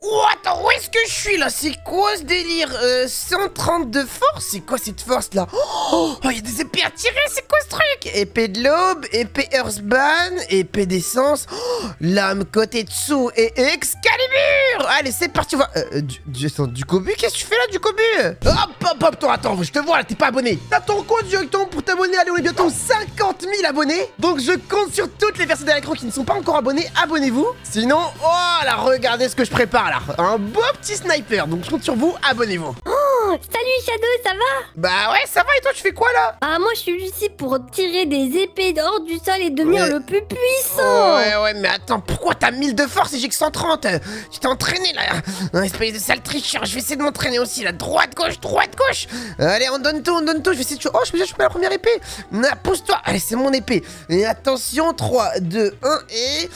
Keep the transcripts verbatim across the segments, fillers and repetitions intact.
Oh, attends, où est-ce que je suis là? C'est quoi ce délire? euh, cent trente de force? C'est quoi cette force là? Oh, il y a des épées à tirer, c'est quoi ce truc? Épée de l'aube, épée Earthban, épée d'essence, oh, lame côté dessous et Excalibur. Allez, c'est parti, on va... Euh, du, du, attends, du Kobu, qu'est-ce que tu fais là, du Kobu? Hop, hop, hop, toi, attends, je te vois là, t'es pas abonné. T'attends quoi directement pour t'abonner? Allez, on est bientôt cinquante mille abonnés. Donc je compte sur toutes les personnes à l'écran qui ne sont pas encore abonnées, abonnez-vous. Sinon, oh là, regardez ce que je prépare là. Un beau petit sniper, donc je compte sur vous, abonnez-vous. Oh, salut Shadow, ça va? Bah ouais, ça va, et toi tu fais quoi là? Ah, moi je suis ici pour tirer des épées hors du sol et devenir Ouais. le plus puissant. Ouais, ouais, mais attends, pourquoi t'as mille de force et j'ai que cent trente? Tu t'es entraîné là, un espèce de sale tricheur. Je vais essayer de m'entraîner aussi là, droite, gauche, droite, gauche. Allez, on donne tout, on donne tout. Je vais essayer de... Oh, je peux déjà choper la première épée. Ah, pousse-toi. Allez, c'est mon épée. Et attention, trois, deux, un et...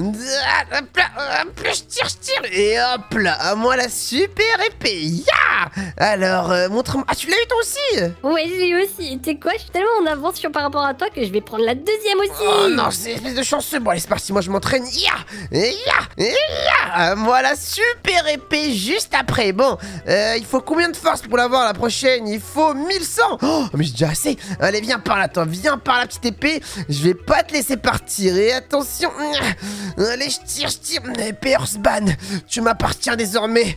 Hop là, hop là, je tire, je tire. Et hop là, à moi la super épée. Ya. Alors, euh, montre-moi. Ah, tu l'as eu toi aussi? Ouais, je l'ai aussi. Tu sais quoi, je suis tellement en avance sur par rapport à toi que je vais prendre la deuxième aussi. Oh non, c'est une espèce de chanceux. Bon, allez, c'est parti, moi je m'entraîne. Ya, ya, ya. À moi la super épée juste après. Bon, euh, il faut combien de force pour l'avoir la prochaine? Il faut mille cent. Oh, mais j'ai déjà assez. Allez, viens par là, toi. Viens par la petite épée. Je vais pas te laisser partir. Et attention. Allez, je tire, je tire. Épée Earthban, tu m'appartiens désormais.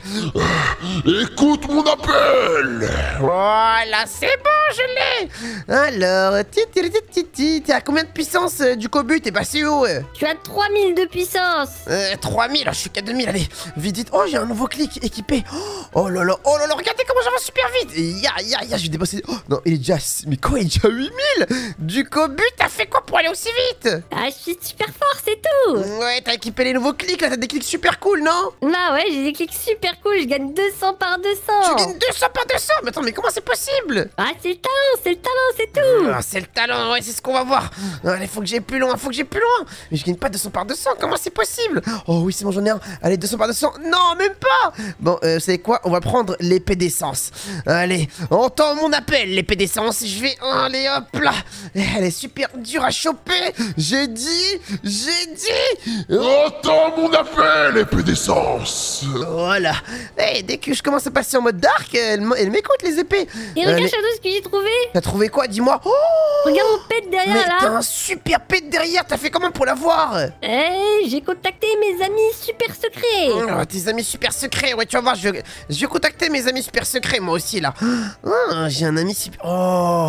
Écoute mon appel. Voilà, c'est bon, je l'ai. Alors, titi, titi, t'es à combien de puissance euh, du Kobu? T'es passé où? euh Tu as trois mille de puissance. Euh, trois mille, je suis qu'à deux mille, allez, vite, vite. Oh, j'ai un nouveau clic équipé. Oh là là, oh là là, regardez comment j'avance super vite. Ya, ya, ya, je vais dépasser. Oh non, il est déjà. Mais quoi, il est déjà huit mille? Du Kobu, t'as fait quoi pour aller aussi vite? Ah, je suis super fort, c'est tout. Ouais, t'as équipé les nouveaux clics là, t'as des clics super cool, non? Bah ouais, j'ai des clics super cool, je gagne deux cents par deux cents. Tu gagnes deux cents par deux cents. Mais attends, mais comment c'est possible? Ah, c'est le talent, c'est le talent, c'est tout. Ah, c'est le talent, ouais, c'est ce qu'on va voir. Allez, faut que j'aille plus loin, faut que j'aille plus loin. Mais je gagne pas deux cents par deux cents, comment c'est possible? Oh oui, c'est bon, j'en ai un. Allez, deux cents par deux cents. Non, même pas. Bon, euh, vous savez quoi? On va prendre l'épée d'essence. Allez, entends mon appel, l'épée d'essence. Je vais... Allez, hop là. Elle est super dure à choper. J'ai dit... J'ai dit... Attends mon appel, épée d'essence. Voilà. Et dès que je commence à passer en mode dark, elle, m- elle m'écoute les épées. Et regarde Allez. Shadow ce que j'ai trouvé. T'as trouvé quoi? Dis-moi. Oh, Regarde mon pet derrière mais t'as là. un super pet derrière. T'as fait comment pour l'avoir? Eh, j'ai contacté mes amis super secrets. Oh, tes amis super secrets, ouais, tu vas voir, je vais, je vais contacter mes amis super secrets, moi aussi, là. Oh, j'ai un ami super... Oh,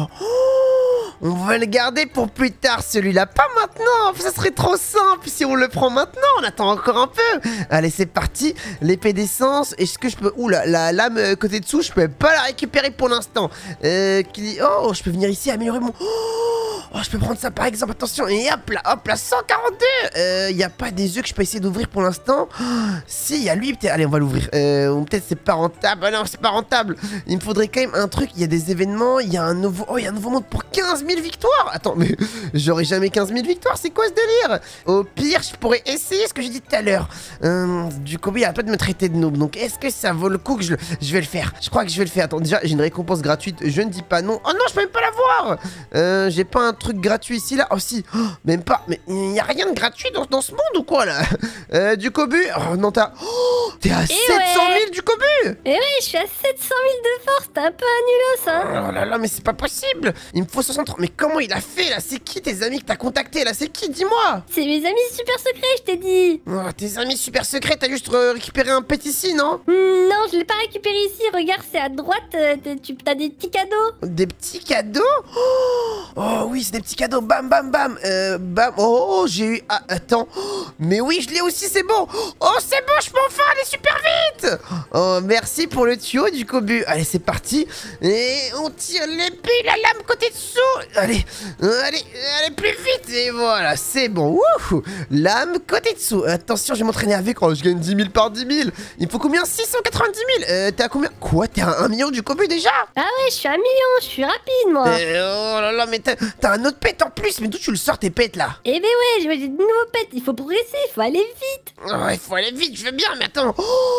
oh, on va le garder pour plus tard, celui-là. Pas maintenant, ça serait trop simple si on le prend maintenant, on attend encore un peu. Allez, c'est parti, l'épée d'essence. Est-ce que je peux... Ouh, la, la lame euh, côté dessous, je peux pas la récupérer pour l'instant. Euh, qui... Oh, je peux venir ici améliorer mon... Oh, oh, je peux prendre ça par exemple, attention, et hop là, hop là, cent quarante-deux. Euh, y a pas des œufs que je peux essayer d'ouvrir pour l'instant? Oh, si, il y a lui, peut-être. Allez, on va l'ouvrir. Euh, ou peut-être c'est pas rentable. Ah non, c'est pas rentable. Il me faudrait quand même un truc. Il y a des événements. Il y a un nouveau. Oh, il y a un nouveau monde pour quinze mille victoires. Attends, mais j'aurai jamais quinze mille victoires. C'est quoi ce délire? Au pire, je pourrais essayer ce que j'ai dit tout à l'heure. Euh, du coup, il arrête pas de me traiter de noob. Donc, est-ce que ça vaut le coup que je, le... je vais le faire? Je crois que je vais le faire. Attends, déjà, j'ai une récompense gratuite. Je ne dis pas non. Oh non, je peux même pas l'avoir. Euh, j'ai pas un truc gratuit ici, là. Oh, si. Oh, même pas. Mais il y a rien de gratuit dans, dans ce monde ou quoi, là? Euh, du Kobu. Oh non, t'as... Oh, t'es à sept cent mille du Kobu. Eh oui, je suis à sept cent mille de force, t'es un peu un nulos, hein. Oh là là, mais c'est pas possible. Il me faut soixante-trois. Mais comment il a fait, là? C'est qui tes amis que t'as contactés, là? C'est qui? Dis-moi. C'est mes amis super secrets, je t'ai dit. Oh, tes amis super secrets, t'as juste euh, récupéré un pet ici, non? Hmm, non, je l'ai pas récupéré ici, regarde, c'est à droite, euh, t'as- tu as des petits cadeaux. Des petits cadeaux? Oh, oh oui, c'est des petits cadeaux. Bam, bam, bam. Euh, bam. Oh, oh, j'ai eu... Ah, attends. Oh, mais oui, je l'ai aussi, c'est bon. Oh, c'est bon, je peux enfin aller super vite. Oh, merci pour le tuyau du Kobu. Allez, c'est parti. Et on tire l'épée, la lame côté dessous. Allez, allez, allez plus vite. Et voilà, c'est bon. Wouhou. Lame côté dessous. Attention, je vais m'entraîner avec. Oh, je gagne dix mille par dix mille. Il me faut combien? Six cent quatre-vingt-dix mille. Euh, t'es à combien? Quoi? T'es à un million du Kobu déjà? Ah ouais, je suis à un million, je suis rapide, moi. Euh, oh là là, mais t'as t'as un autre pet en plus. Mais d'où tu le sors tes pets là? Eh ben ouais, j'ai j'ai de nouveaux pets, il faut progresser, il faut aller vite. Oh, il faut aller vite, je veux bien, mais attends. Oh,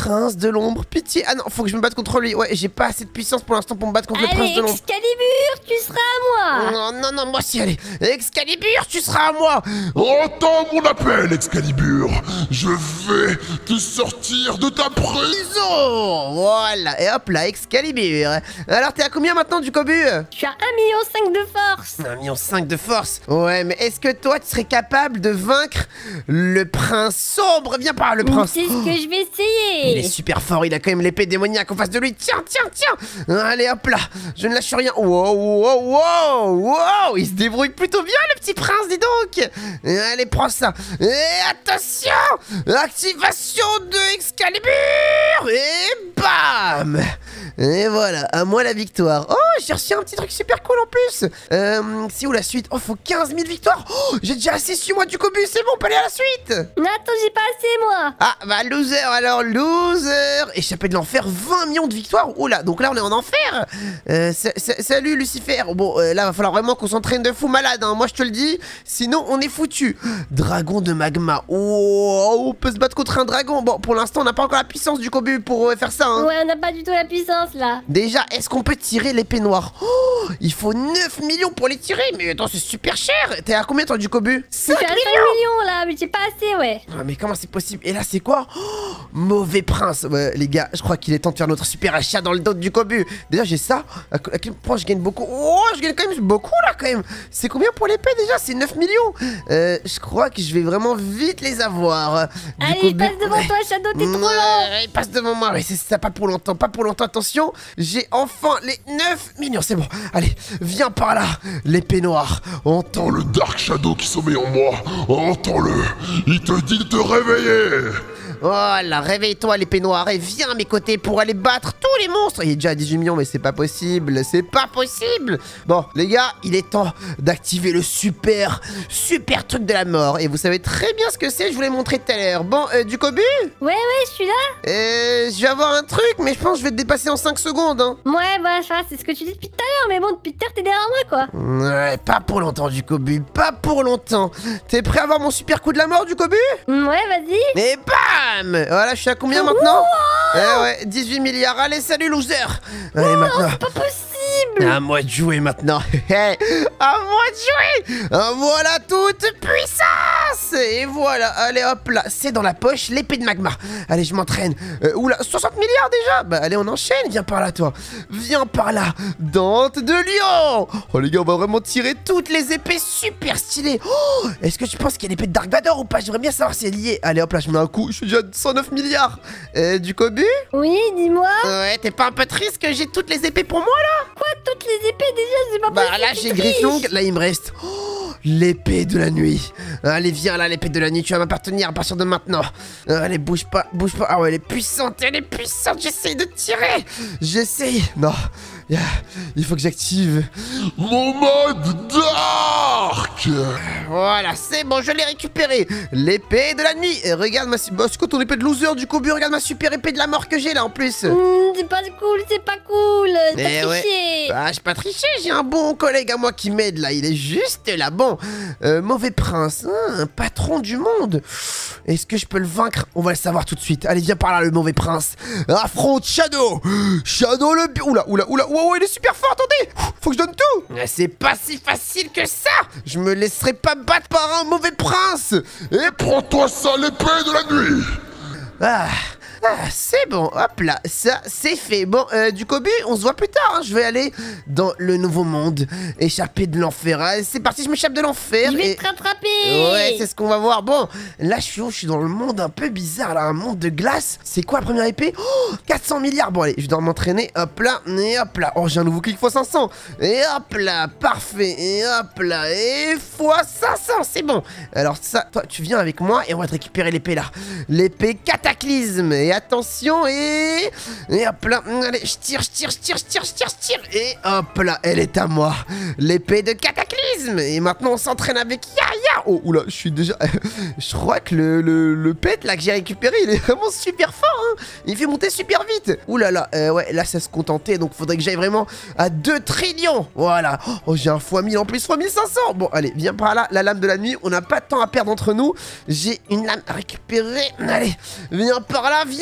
prince de l'ombre, pitié. Ah non, faut que je me batte contre lui. Ouais, j'ai pas assez de puissance pour l'instant pour me battre contre le prince Allez, de l'ombre. Excalibur, tu seras à moi. Non, non, non, moi aussi, allez. Excalibur, tu seras à moi. Entends mon appel, Excalibur. Je vais te sortir de ta prison. Prison. Voilà, et hop là, Excalibur. Alors, t'es à combien maintenant du cobu? Je suis à un million cinq de force. un million cinq de force. Ouais, mais est-ce que toi, tu serais capable de vaincre le prince sombre? Viens par là, le prince. C'est ce que je vais essayer. Il est super fort, il a quand même l'épée démoniaque en face de lui. Tiens, tiens, tiens. Allez, hop là. Je ne lâche rien. Wow, wow, wow, wow. Il se débrouille plutôt bien, le petit prince, dis donc. Allez, prends ça. Et attention. Activation de Excalibur. Et bam. Et voilà, à moi la victoire. Oh, j'ai reçu un petit truc super cool en plus. Euh, c'est où la suite? Oh, faut quinze mille victoires. Oh, j'ai déjà assez su moi du cobu, c'est bon, on peut aller à la suite. Non, attends, j'ai pas assez, moi. Ah, bah loser alors, loser. Échappé de l'enfer, vingt millions de victoires. Oh là, donc là on est en enfer. Euh, salut Lucifer. Bon, euh, là va falloir vraiment qu'on s'entraîne de fou malade, hein. Moi je te le dis, sinon on est foutu. Dragon de magma. Oh, on peut se battre contre un dragon. Bon, pour l'instant on n'a pas encore la puissance du cobu pour euh, faire ça, hein. Ouais, on n'a pas du tout la puissance, là. Déjà, est-ce qu'on peut tirer l'épée noire? Oh, il faut neuf millions pour les tirer. Mais attends, c'est super cher. T'es à combien toi du cobu? Je suis à cinq millions, là, mais j'ai pas assez, ouais. Ah, mais comment c'est possible? Et là, c'est quoi? Oh, mauvais prince. Ouais, les gars, je crois qu'il est temps de faire notre super achat dans le dos du cobu. Déjà, j'ai ça. À quel point je gagne beaucoup? Oh, je gagne quand même beaucoup, là, quand même. C'est combien pour l'épée, déjà? C'est neuf millions. Euh, je crois que je vais vraiment vite les avoir. Du Allez, cobu. passe devant toi, Shadow, t'es trop lent. Ouais, il passe devant moi. Ouais, c'est ça, pas pour longtemps. Pas pour longtemps, attention. J'ai enfin les neuf millions. C'est bon. Allez, viens par là. L'épée noire. Entends Dans le Dark Shadow qui sommeille en moi, entends-le. Il te dit de te réveiller. Voilà, réveille-toi l'épée noire et viens à mes côtés pour aller battre tous les monstres. Il est déjà à dix-huit millions, mais c'est pas possible, c'est pas possible. Bon, les gars, il est temps d'activer le super, super truc de la mort. Et vous savez très bien ce que c'est, je vous l'ai montré tout à l'heure. Bon, euh, du cobu? Ouais, ouais, je suis là. Euh, je vais avoir un truc, mais je pense que je vais te dépasser en cinq secondes, hein. Ouais, bah, ça, c'est ce que tu dis depuis tout à l'heure, mais bon, depuis tout à l'heure, t'es derrière moi, quoi. Ouais, pas pour longtemps, du cobu, pas pour longtemps. T'es prêt à avoir mon super coup de la mort, du cobu? Ouais, vas-y. Et bam! Voilà, je suis à combien maintenant? Eh ouais, dix-huit milliards. Allez, salut, loser! Allez, maintenant. C'est pas possible. À moi de jouer maintenant. À moi de jouer. Voilà toute puissance. Et voilà, allez hop là. C'est dans la poche, l'épée de magma. Allez, je m'entraîne. Euh, oula, soixante milliards déjà. Bah allez, on enchaîne. Viens par là, toi. Viens par là. Dente de lion. Oh les gars, on va vraiment tirer toutes les épées super stylées. Oh, est-ce que tu penses qu'il y a l'épée de Dark Vador ou pas? J'aimerais bien savoir si elle y est. Allez hop là, je mets un coup. Je suis déjà à cent neuf milliards. Euh, du cobu? Oui, dis-moi. Ouais, t'es pas un peu triste que j'ai toutes les épées pour moi là? Quoi, toutes les épées déjà, c'est pas Bah possible. là tu j'ai triches. Grifflong, là il me reste oh, l'épée de la nuit. Allez viens là l'épée de la nuit, tu vas m'appartenir à partir de maintenant. Allez bouge pas, bouge pas. Ah ouais elle est puissante, elle est puissante, j'essaye de tirer. J'essaye. Non, yeah. Il faut que j'active Mon mode Dark. Voilà, c'est bon, je l'ai récupéré. L'épée de la nuit. Et regarde ma... Bah, c'est quoi ton épée de loser du cobu? Regarde ma super épée de la mort que j'ai là en plus. Mmh, c'est pas cool, c'est pas cool. T'as Eh ouais. triché. Bah, j'ai pas triché, j'ai un bon collègue à moi qui m'aide là, il est juste là. Bon, euh, mauvais prince, hein, un patron du monde. Est-ce que je peux le vaincre? On va le savoir tout de suite. Allez, viens par là, le mauvais prince. Affronte Shadow. Shadow le... Oula, oula, oula, wow, il est super fort, attendez. Faut que je donne tout. C'est pas si facile que ça. Je me laisserai pas battre par un mauvais prince. Et Prends-toi ça, l'épée de la nuit. Ah, ah, c'est bon, hop là, ça c'est fait. Bon, euh, du cobu, on se voit plus tard, hein. Je vais aller dans le nouveau monde, échapper de l'enfer. Ah, c'est parti, je m'échappe de l'enfer. Je vais et... te rattraper. Ouais, c'est ce qu'on va voir. Bon, là je suis où? Je suis dans le monde un peu bizarre, là, un monde de glace. C'est quoi la première épée? Oh, quatre cents milliards. Bon, allez, je dois m'entraîner. Hop là, et hop là. Oh, j'ai un nouveau clic fois cinq cents. Et hop là, parfait. Et hop là, et fois cinq cents, c'est bon. Alors ça, toi, tu viens avec moi et on va te récupérer l'épée là. L'épée cataclysme. Et attention, et... Et hop là, allez, je tire, je tire, je tire, je tire, je tire, je tire. Et hop là, elle est à moi. L'épée de cataclysme. Et maintenant, on s'entraîne avec Yaya. Oh, oula, je suis déjà... je crois que le, le, le pet là que j'ai récupéré, il est vraiment super fort, hein. Il fait monter super vite. Ouh là là, euh, ouais, là, ça se contentait. Donc, faudrait que j'aille vraiment à deux trillions. Voilà. Oh, j'ai un fois mille en plus, fois mille cinq cents. Bon, allez, viens par là, la lame de la nuit. On n'a pas de temps à perdre entre nous. J'ai une lame à récupérer. Allez, viens par là, viens.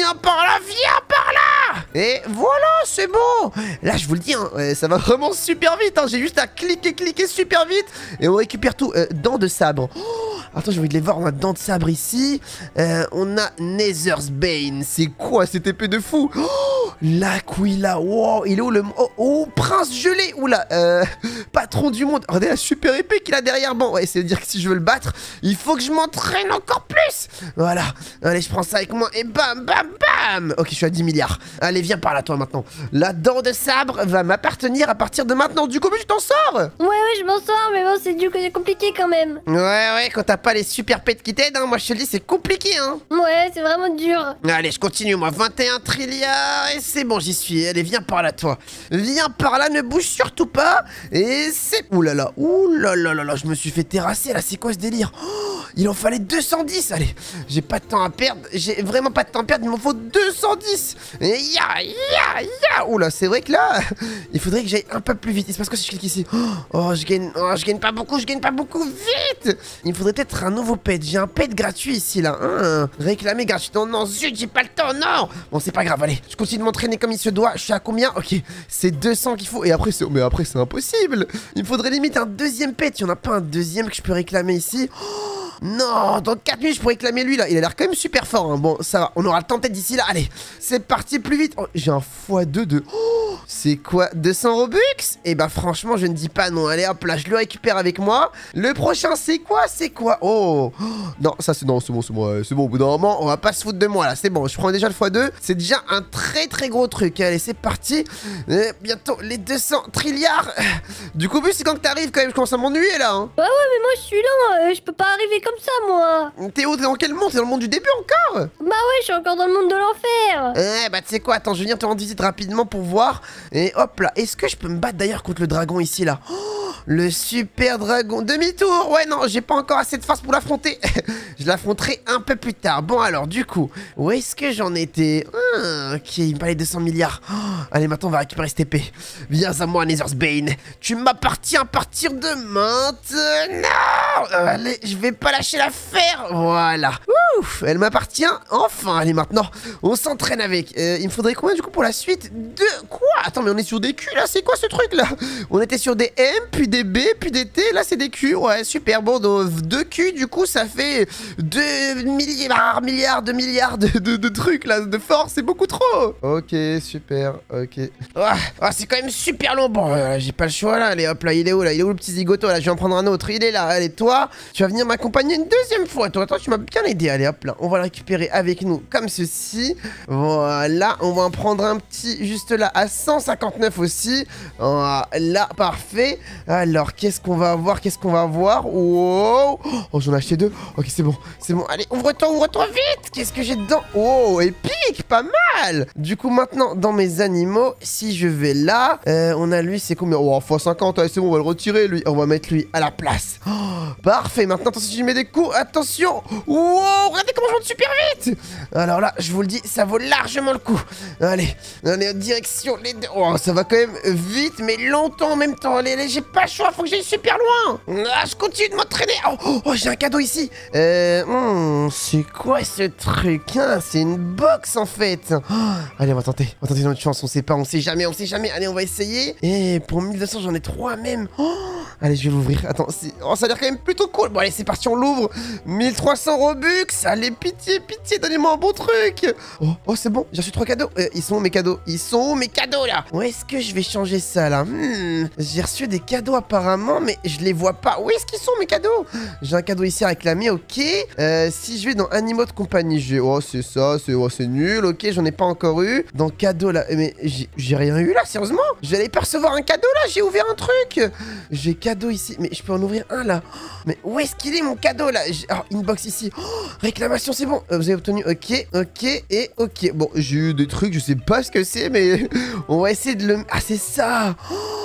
viens par là, viens par là. Et voilà, c'est bon. Là, je vous le dis, hein, ouais, ça va vraiment super vite. Hein. J'ai juste à cliquer, cliquer super vite. Et on récupère tout. Euh, dents de sabre. Oh, attends, j'ai envie de les voir. On a dents de sabre ici. Euh, on a Nether's Bane. C'est quoi cette épée de fou? Oh, l'Aquila. Wow, il est où le... Oh, oh, prince gelé. Oula, euh, patron du monde. Regardez la super épée qu'il a derrière. Bon, ouais, c'est-à-dire que si je veux le battre, il faut que je m'entraîne encore plus. Voilà. Allez, je prends ça avec moi et bam, bam, bam. Ok, je suis à dix milliards. Allez, viens par là, toi, maintenant. La dent de sabre va m'appartenir à partir de maintenant. Du coup, mais tu t'en sors? Ouais, ouais, je m'en sors, mais bon, c'est du coup, c'est compliqué quand même. Ouais, ouais, quand t'as pas les super pets qui t'aident, hein, moi je te le dis, c'est compliqué, hein. Ouais, c'est vraiment dur. Allez, je continue, moi, vingt et un trilliards, et c'est bon, j'y suis. Allez, viens par là, toi. Viens par là, ne bouge surtout pas. Et c'est... Ouh là là, ouh là là là là, je me suis fait terrasser, là, c'est quoi ce délire? Oh, il en fallait deux cent dix, allez. J'ai pas de temps à perdre, j'ai vraiment pas de temps à perdre, il m'en faut deux cent dix. Et ya, ya, ya. Ouh là, c'est vrai que là, il faudrait que j'aille un peu plus vite. Il se passe quoi si je clique ici? Oh, je gagne, oh, je gagne pas beaucoup, je gagne pas beaucoup, vite. Il me faudrait peut-être un nouveau pet, j'ai un pet gratuit ici, là. Hein, réclamer gratuit, non, non, zut, j'ai pas le temps, non. Bon, c'est pas grave, allez, je continue de m'entraîner comme il se doit. Je suis à combien? Ok, c'est deux cents qu'il faut. Et après, c'est... Mais après, c'est impossible. Il me faudrait limite un deuxième pet. Il y en a pas un deuxième que je peux réclamer ici? Oh, non, dans quatre minutes, je pourrais réclamer lui, là. Il a l'air quand même super fort, hein. Bon, ça va, on aura le temps peut-être d'ici là. Allez, c'est parti plus vite. Oh, j'ai un fois deux de... Oh, c'est quoi, deux cents Robux? Et bah franchement, je ne dis pas non. Allez, hop là, je le récupère avec moi. Le prochain, c'est quoi? C'est quoi? Oh, oh non, ça c'est... Non, c'est bon, c'est bon, c'est bon. Au bout d'un moment, on va pas se foutre de moi, là. C'est bon, je prends déjà le fois deux. C'est déjà un très très gros truc. Allez, c'est parti. Et bientôt, les deux cents trilliards. Du coup, vu, c'est quand que t'arrives, quand même, je commence à m'ennuyer, là, hein. Ouais, ouais, mais moi, je suis là. Euh, je peux pas arriver comme ça, moi. T'es où? T'es dans quel monde? T'es dans le monde du début encore? Bah ouais, je suis encore dans le monde de l'enfer. Eh bah tu sais quoi, attends, je vais venir te rendre visite rapidement pour voir. Et hop là, est-ce que je peux me battre d'ailleurs contre le dragon ici là? Oh, le super dragon, demi-tour. Ouais non, j'ai pas encore assez de force pour l'affronter. Je l'affronterai un peu plus tard. Bon alors du coup, où est-ce que j'en étais? ah, Ok, il me fallait deux cents milliards. Oh, allez, maintenant on va récupérer cette épée. Viens à moi, Nether's Bane. Tu m'appartiens à partir de maintenant. euh, Allez, je vais pas lâcher l'affaire. Voilà. Ouf, elle m'appartient. Enfin, allez maintenant, on s'entraîne avec. Euh, il me faudrait combien du coup pour la suite? De quoi? Attends, mais on est sur des Q là, c'est quoi ce truc là? On était sur des M, puis des B, puis des T, là c'est des Q. Ouais, super. Bon, donc deux Q, du coup, ça fait deux milliards, milliards de milliards de, de, de trucs là, de force, c'est beaucoup trop. Ok, super, ok. Ah, ah, c'est quand même super long. Bon, euh, j'ai pas le choix là. Allez, hop là, il est où là? Il est où le petit zigoto là? Je vais en prendre un autre. Il est là. Allez, toi, tu vas venir m'accompagner une deuxième fois. Toi, attends, tu m'as bien aidé. Allez, hop là, on va le récupérer avec nous comme ceci. Voilà, on va en prendre un petit juste là à cent cinquante-neuf aussi. Voilà, parfait. Alors, qu'est-ce qu'on va avoir? Qu'est-ce qu'on va avoir? Wow. Oh, j'en ai acheté deux. Ok, c'est bon, c'est bon. Allez, ouvre-toi, ouvre-toi vite. Qu'est-ce que j'ai dedans? Oh, épique, pas mal. Du coup, maintenant, dans mes animaux, si je vais là, euh, on a lui, c'est combien? Oh, fois cinquante, allez, c'est bon, on va le retirer, lui. On va mettre lui à la place. Oh, parfait, maintenant, attention, si je mets des coups, attention. Wow, regardez comment je monte super vite. Alors là, je vous le dis, ça vaut largement le coup. Allez, allez, en direction les deux. Oh, ça va quand même vite, mais longtemps en même temps. Allez, allez, j'ai pas le choix, faut que j'aille super loin. Ah, je continue de m'entraîner. Oh, oh, oh j'ai un cadeau ici. Euh, hmm, c'est quoi ce truc, hein? C'est une box en fait. Oh, allez, on va tenter. On va tenter notre chance, on sait pas, on sait jamais, on sait jamais. Allez, on va essayer. Et pour mille deux cents, j'en ai trois même. Oh, allez, je vais l'ouvrir. Attends, oh, ça a l'air quand même plutôt cool. Bon, allez, c'est parti, on l'ouvre. mille trois cents Robux. Allez, pitié, pitié, donnez-moi un bon truc. Oh, oh c'est bon, j'ai reçu trois cadeaux. Euh, ils sont où mes cadeaux? Ils sont où mes cadeaux là? Où est-ce que je vais changer ça là? hmm, J'ai reçu des cadeaux apparemment, mais je les vois pas. Où est-ce qu'ils sont mes cadeaux? J'ai un cadeau ici à réclamer, ok. Euh, si je vais dans animaux de compagnie, j'ai... Oh, c'est ça, c'est oh, c'est nul, ok, j'en ai pas encore eu. Dans cadeau là, mais j'ai rien eu là, sérieusement? J'allais pas recevoir un cadeau là, j'ai ouvert un truc. J'ai cadeau ici, mais je peux en ouvrir un là. Mais où est-ce qu'il est mon cadeau là? Alors, inbox ici. Oh, réclamation, c'est bon. Euh, vous avez obtenu, ok, ok et ok. Bon, j'ai eu des trucs, je sais pas ce que c'est, mais on va essayer de le... Ah, c'est ça. Oh,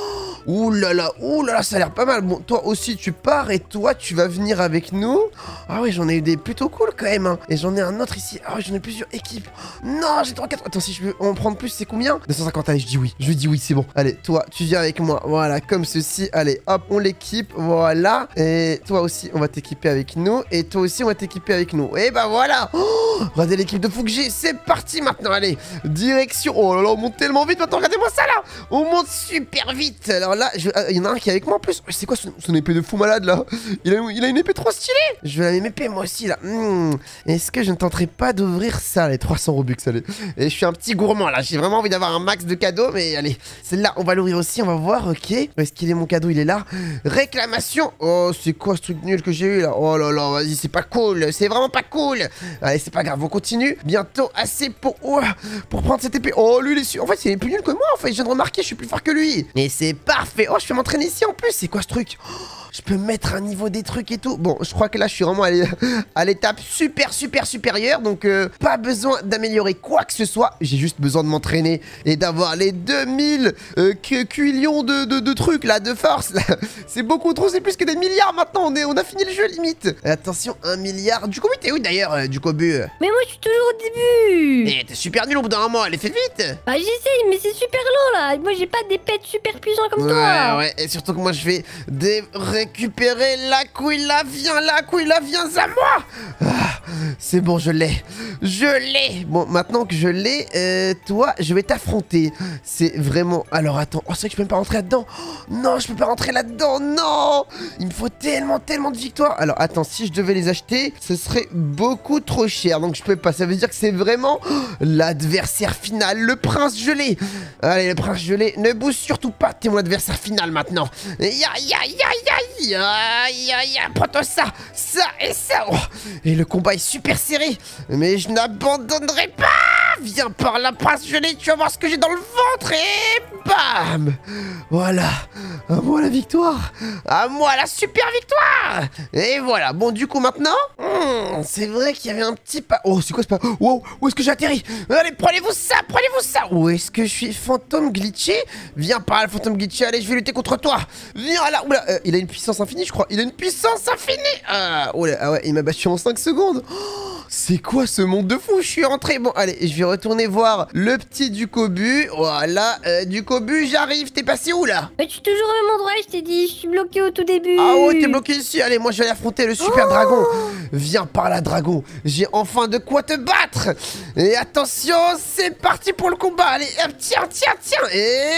Ouh là là, ouh là là, ça a l'air pas mal. Bon, toi aussi, tu pars et toi, tu vas venir avec nous. Ah oui, j'en ai eu des plutôt cool quand même. Hein. Et j'en ai un autre ici. Ah oui, j'en ai plusieurs équipes. Non, j'ai trois, quatre. Attends, si je veux en prendre plus, c'est combien? deux cent cinquante, allez, je dis oui. Je dis oui, c'est bon. Allez, toi, tu viens avec moi. Voilà, comme ceci. Allez, hop, on l'équipe. Voilà. Et toi aussi, on va t'équiper avec nous. Et toi aussi, on va t'équiper avec nous. Et bah voilà. Oh, regardez l'équipe de fou que j'ai. C'est parti maintenant. Allez, direction. Oh là là, on monte tellement vite maintenant. Regardez-moi ça là. On monte super vite. Alors là, je... ah, il y en a un qui est avec moi en plus. C'est quoi son... son épée de fou malade là? Il a... il a une épée trop stylée. Je veux la même épée moi aussi là. Hmm. Est-ce que je ne tenterai pas d'ouvrir ça, les trois cents Robux, allez. Et je suis un petit gourmand là. J'ai vraiment envie d'avoir un max de cadeaux. Mais allez, celle-là, on va l'ouvrir aussi. On va voir, ok. Est-ce qu'il est mon cadeau? Il est là. Réclamation. Oh, c'est quoi ce truc nul que j'ai eu là? Oh là là, vas-y, c'est pas cool. C'est vraiment pas cool. Allez, c'est pas grave, on continue. Bientôt assez pour, oh, pour prendre cette épée. Oh, lui, il est su... En fait, il est plus nul que moi. En fait, je viens de remarquer, je suis plus fort que lui. Mais c'est parfait. Oh, je peux m'entraîner ici en plus. C'est quoi ce truc? Oh, je peux mettre un niveau des trucs et tout. Bon, je crois que là, je suis vraiment à l'étape super, super supérieure. Donc, euh, pas besoin d'améliorer quoi que ce soit. J'ai juste besoin de m'entraîner et d'avoir les deux mille euh, quillions de, de, de trucs, là, de force. C'est beaucoup trop. C'est plus que des milliards maintenant. On, est, on a fini le jeu, limite. Attention, un milliard. Du coup, t'es où d'ailleurs, euh, du Kobu? Mais moi, je suis toujours au début. Eh, t'es super nul au bout d'un moment. Allez, fais vite. Bah, j'essaye, mais c'est super lent, là. Moi, j'ai pas des pets super puissants comme ouais, toi. Ouais, et surtout que moi, je vais des... récupérer la couille, là, viens, la couille, là, viens à moi. Ah, c'est bon, je l'ai. Je l'ai. Bon, maintenant que je l'ai, euh, toi, je vais t'affronter. C'est vraiment... Alors, attends. Oh, c'est vrai que je peux même pas rentrer là-dedans. Oh, non, je peux pas rentrer là-dedans. Non. Il me faut tellement, tellement de victoires. Alors, attends, si je devais les acheter, ce serait beaucoup trop cher. Donc, je peux pas. Ça veut dire que c'est vraiment oh, l'adversaire final. Le prince gelé. Allez, le prince gelé, ne bouge surtout pas. T'es mon adversaire final maintenant. Ya, ya, ya, ya. Aïe, aïe, aïe, prends-toi ça, ça et ça. Oh, et le combat est super serré, mais je n'abandonnerai pas. Viens par là, prince gelé, tu vas voir ce que j'ai dans le ventre et bam. Voilà, à moi la victoire, à moi la super victoire. Et voilà, bon du coup maintenant, hmm, c'est vrai qu'il y avait un petit pas... Oh, c'est quoi ce pas? Wow, où est-ce que j'ai atterri? Allez, prenez-vous ça, prenez-vous ça. Où est-ce que je suis? Fantôme glitché? Viens par là, fantôme glitché, allez, je vais lutter contre toi. Viens là, oula, euh, il a une puissance infinie, je crois. Il a une puissance infinie. Ah, oh là, ah ouais, il m'a battu en cinq secondes. Oh, c'est quoi ce monde de fou? Je suis rentré. Bon, allez, je vais retourner voir le petit du Kobu. Voilà, euh, du Kobu, j'arrive. T'es passé où là? Mais je suis toujours au même endroit, je t'ai dit. Je suis bloqué au tout début. Ah ouais, t'es bloqué ici. Allez, moi je vais aller affronter le super oh dragon. Viens par là, dragon. J'ai enfin de quoi te battre. Et attention, c'est parti pour le combat. Allez, hop, tiens, tiens, tiens. Et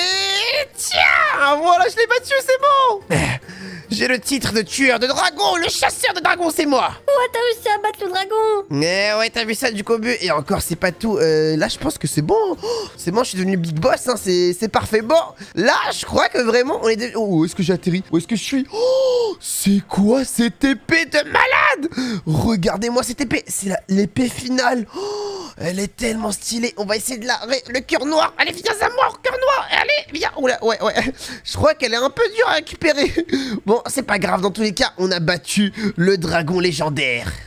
tiens, voilà, je l'ai battu, c'est bon. J'ai le titre de tueur de dragon, le chasseur de dragons, c'est moi. Ouais, t'as réussi à battre le dragon. Eh ouais, t'as vu ça du Kobu. Et encore, c'est pas tout. Euh, là, je pense que c'est bon. Oh, c'est bon, je suis devenu big boss, hein, c'est parfait. Bon, là, je crois que vraiment, on est... De... Oh, où est-ce que j'ai atterri? Où est-ce que je suis? Oh, c'est quoi cette épée de malade? Regardez-moi cette épée, c'est l'épée finale. Oh, elle est tellement stylée. On va essayer de la... Le cœur noir. Allez, viens à moi, cœur noir. Allez, viens. Oula, ouais, ouais. Je crois qu'elle est un peu dure à récupérer. Bon, c'est pas grave. Dans tous les cas, on a battu le dragon légendaire.